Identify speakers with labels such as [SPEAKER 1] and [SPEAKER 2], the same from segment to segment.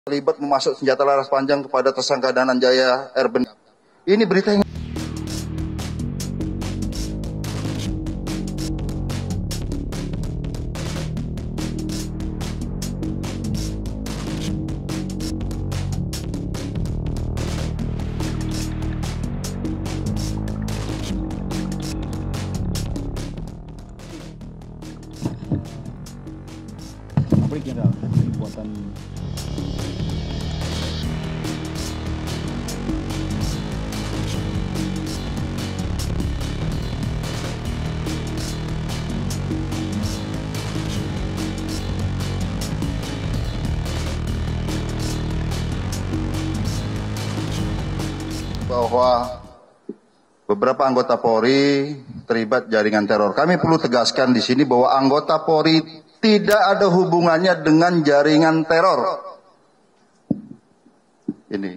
[SPEAKER 1] terlibat memasuk senjata laras panjang kepada tersangka Dananjaya R. Ini berita yang
[SPEAKER 2] pabrik ya buatan
[SPEAKER 1] bahwa beberapa anggota Polri terlibat jaringan teror. Kami perlu tegaskan di sini bahwa anggota Polri tidak ada hubungannya dengan jaringan teror. Ini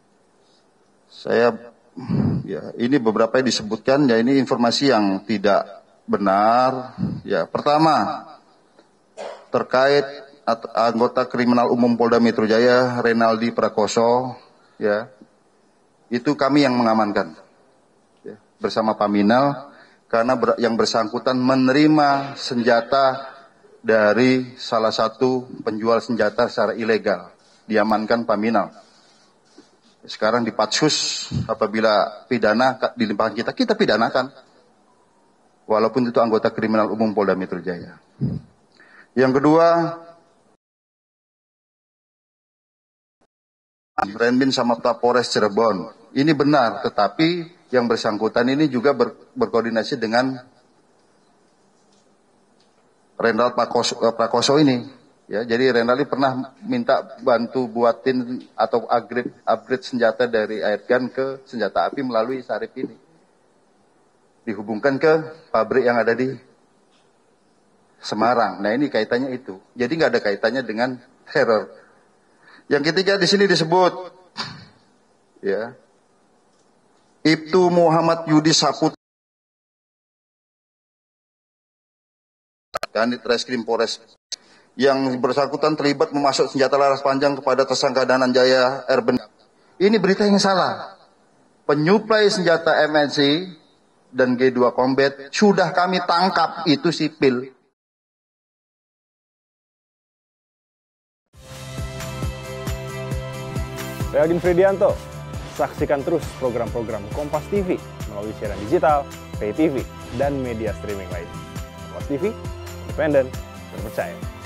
[SPEAKER 1] ini beberapa yang disebutkan, ya ini informasi yang tidak benar. Ya, pertama terkait anggota kriminal umum Polda Metro Jaya Renaldi Prakoso, ya itu kami yang mengamankan ya, bersama Paminal karena yang bersangkutan menerima senjata dari salah satu penjual senjata secara ilegal, diamankan Paminal. Sekarang di Patsus, apabila pidana dilimpahkan kita pidanakan, walaupun itu anggota kriminal umum Polda Metro Jaya. Yang kedua, Renbin sama Polres Cirebon, ini benar, tetapi yang bersangkutan ini juga berkoordinasi dengan Renal Prakoso ini, ya. Jadi Renal pernah minta bantu buatin atau upgrade senjata dari airgun ke senjata api melalui Sarip ini, dihubungkan ke pabrik yang ada di Semarang. Nah ini kaitannya itu, jadi nggak ada kaitannya dengan teror. Yang ketiga di sini disebut, ya, Ibtu Muhammad Yudi Saputra, Kanit Reskrim Polres, yang bersangkutan terlibat memasuk senjata laras panjang kepada tersangka Dananjaya R. Ini berita yang salah. Penyuplai senjata MNC dan G2 Combat sudah kami tangkap, itu sipil.
[SPEAKER 3] Saya Aldin Fridianto. Saksikan terus program-program Kompas TV melalui siaran digital, pay TV, dan media streaming lain. Kompas TV, independen, terpercaya.